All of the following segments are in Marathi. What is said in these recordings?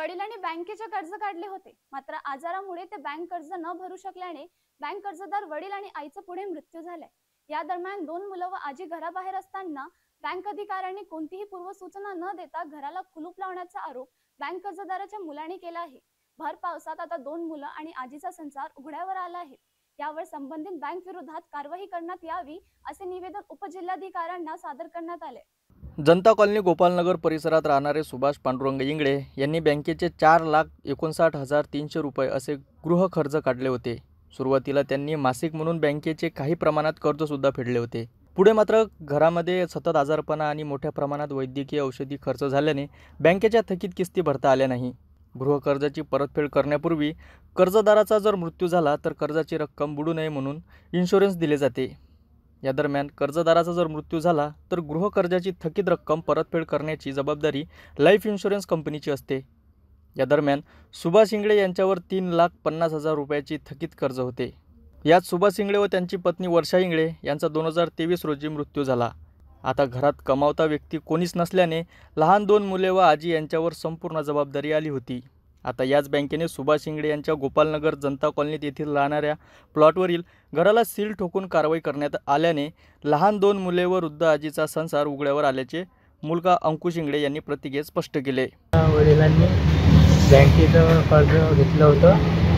वडिलांनी बँकेचे कर्ज काढले होते, मात्र आजारामुळे ते बँक कर्ज न भरू शकल्याने बँक कर्जदार वडील आणि आईचा पुढे मृत्यू झालाय। या दरम्यान दोन मुलं व आजी घराबाहेर असताना बँक अधिकाऱ्यांनी कोणतीही पूर्वसूचना न देता घराला कुलूप लावण्याचा आरोप बँक कर्जदाराच्या मुलाने केला आहे। भर पावसात आता दोन मुलं आणि आजीचा संसार उघड्यावर आला आहे। यावर संबंधित बँक विरोधात कारवाई करण्यात यावी असे निवेदन उपजिल्हाधिकाऱ्यांना सादर करण्यात आले। जनता कॉलनी गोपालनगर परिसरात राहणारे सुभाष पांडुरंग इंगळे यांनी बँकेचे 4,59,300 रुपये असे गृह कर्ज काढले होते। सुरुवातीला त्यांनी मासिक म्हणून बँकेचे काही प्रमाणात कर्जसुद्धा फेडले होते। पुढे मात्र घरामध्ये सतत आजारपणा आणि मोठ्या प्रमाणात वैद्यकीय औषधी खर्च झाल्याने बँकेच्या थकीत किस्ती भरता आल्या नाही। गृह कर्जाची परतफेड करण्यापूर्वी कर्जदाराचा जर मृत्यू झाला तर कर्जाची रक्कम बुडू नये म्हणून इन्शुरन्स दिले जाते। या दरम्यान कर्जदाराचा जर मृत्यू झाला तर गृह कर्जाची थकीत रक्कम परतफेड करण्याची जबाबदारी लाईफ इन्शुरन्स कंपनीची असते। या दरम्यान सुभाष इंगळे यांच्यावर 3,50,000 रुपयाची थकीत कर्ज होते। यात सुभाष इंगळे व त्यांची पत्नी वर्षा इंगळे यांचा 2023 रोजी मृत्यू झाला। आता घरात कमावता व्यक्ती कोणीच नसल्याने लहान दोन मुले व आजी यांच्यावर संपूर्ण जबाबदारी आली होती। आता याच बँकेने सुभाष इंगळे यांच्या गोपालनगर जनता कॉलनीत येथील राहणाऱ्या प्लॉटवरील घराला सील ठोकून कारवाई करण्यात आल्याने लहान दोन मुले व वृद्ध आजीचा संसार उघड्यावर आल्याचे मुलगा अंकुश इंगळे यांनी प्रतिक्रियेत स्पष्ट केले। वडिलांनी बँकेचं कर्ज घेतलं होतं,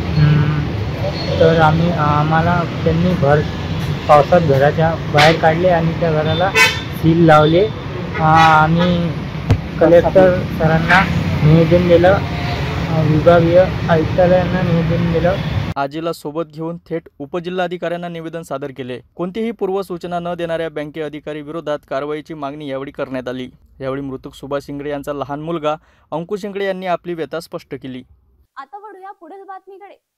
तर आम्हाला त्यांनी भर पावसात घराच्या बाहेर काढले आणि त्या घराला सील लावले। आम्ही कलेक्टर सरांना निवेदन दिलं, विभागीय आयुक्तालयांना निवेदन दिलं। आजीला सोबत घेऊन थेट उपजिल्हाधिकाऱ्यांना निवेदन सादर केले। कोणतीही पूर्वसूचना न देणाऱ्या बँके अधिकारी विरोधात कारवाईची मागणी यावेळी करण्यात आली। यावेळी मृतक सुभाष इंगळे यांचा लहान मुलगा अंकुश इंगळे यांनी आपली व्यथा स्पष्ट केली। आता वळूया पुढील बातमीकडे।